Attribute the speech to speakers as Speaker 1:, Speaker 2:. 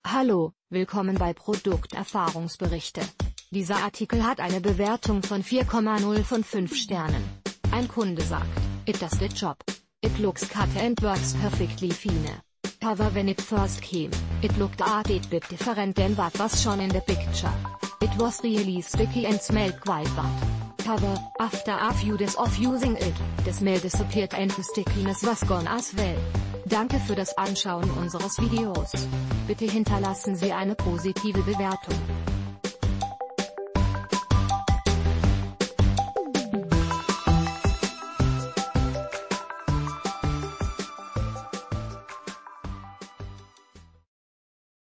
Speaker 1: Hallo, willkommen bei Produkterfahrungsberichte. Dieser Artikel hat eine Bewertung von 4,0 von 5 Sternen. Ein Kunde sagt, "It does the job. It looks cut and works perfectly fine. However, when it first came, it looked a bit different than what was shown in the picture. It was really sticky and smelled quite bad. However, after a few days of using it, the smell disappeared and the stickiness was gone as well." Danke für das Anschauen unseres Videos. Bitte hinterlassen Sie eine positive Bewertung.